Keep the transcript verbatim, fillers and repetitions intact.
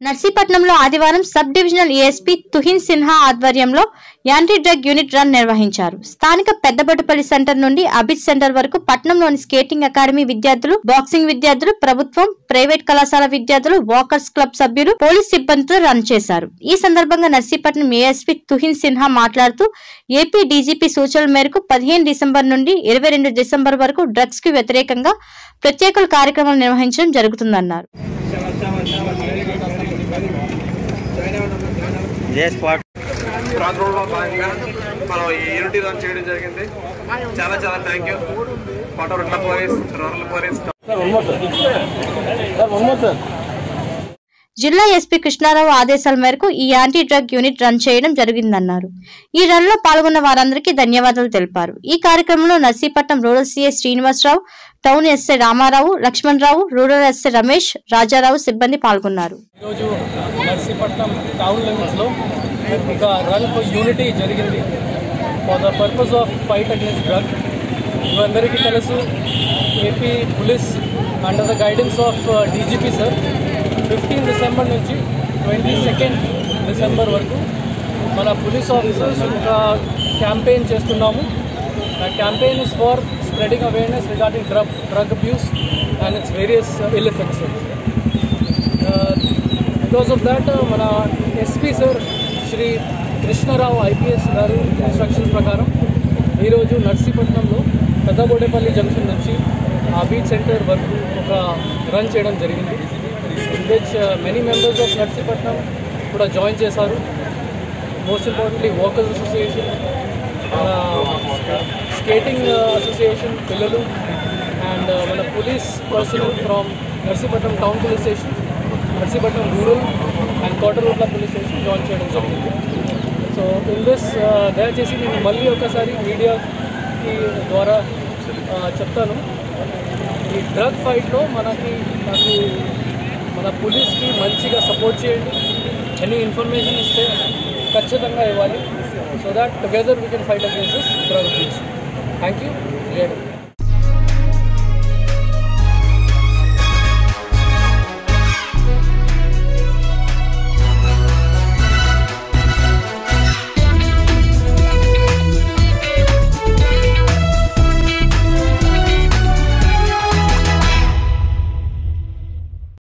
నర్సీపట్నంలో ఆదివారం sub divisional ASP Tuhin Sinha ఆధ్వర్యంలో anti drug unit run నిర్వహించారు. స్థానిక పెద్దబొట్టుపల్లి సెంటర్ నుండి అబిద్ సెంటర్ వరకు పట్టణంలోని స్కేటింగ్ అకాడమీ విద్యార్థులు, బాక్సింగ్ విద్యార్థులు, ప్రభుత్వం, ప్రైవేట్ కళాశాల విద్యార్థులు, వాకర్స్ క్లబ్ సభ్యులు, పోలీస్ సిబ్బందితో రన్ చేశారు. ఈ సందర్భంగా నర్సీపట్నం ఏఎస్పీ తుహిన్ సిన్హా మాట్లాడుతూ ఏపీ డీజీపీ సూచనల మేరకు పదిహేను డిసెంబర్ నుండి ఇరవై రెండు డిసెంబర్ వరకు డ్రగ్స్ కి వ్యతిరేకంగా ప్రత్యేక కార్యక్రమాలు నిర్వహించడం జరుగుతుందన్నారు. ప్రాంతంలో భాగంగా మనం ఈ యూనిటీ రన్ చేయడం జరిగింది. చాలా చాలా thank you Kotauratla police, rural police. జిల్లా ఎస్పీ కృష్ణారావు ఆదేశాల మేరకు ఈ యాంటీ డ్రగ్ యూనిట్ రన్ చేయడం జరిగిందన్నారు. ఈ రన్ లో పాల్గొన్న వారందరికీ ధన్యవాదాలు తెలిపారు. ఈ కార్యక్రమంలో Narsipatnam rural CI Srinivasarao, town SI Ramarao, Lakshmanarao, rural SI Ramesh, Rajarao సిబ్బంది పాల్గొన్నారు. ఈరోజు నర్సీపట్నం టౌన్ లిమిట్స్ లో ఒక రన్ ఫర్ యూనిటీ జరిగింది for the purpose of fight against drug. ఇవందరికీ తెలుసు, AP police under the guidance of DGP sir fifteen December నుంచి ట్వంటీ సెకండ్ డిసెంబర్ వరకు మన పోలీస్ ఆఫీసర్స్ ఒక క్యాంపెయిన్ చేస్తున్నాము. ఆ campaign is for spreading awareness regarding drug drug abuse and it's various ill effects. Because of that మన SP sir Shri Krishnarao IPS గారు instructions ప్రకారం ఈరోజు నర్సీపట్నంలో పెద్దబోడేపల్లి జంక్షన్ నుంచి అబీద్ సెంటర్ వరకు ఒక రన్ చేయడం జరిగింది. In which many members of Narsipatnam కూడా జాయిన్ చేశారు. Most importantly walkers association, skating association పిల్లలు అండ్ మన police personnel from Narsipatnam town police station, Narsipatnam rural and Kotauratla police station join చేయడం జరిగింది. సో ఇన్ దిస్ దయచేసి నేను మళ్ళీ ఒకసారి మీడియాకి ద్వారా చెప్తాను, ఈ డ్రగ్ ఫైట్లో మనకి నాకు మన పోలీస్కి మంచిగా సపోర్ట్ చేయండి. ఎనీ ఇన్ఫర్మేషన్ ఇస్తే ఖచ్చితంగా ఇవ్వాలి. So that together we can fight against this drug abuse. Thank you.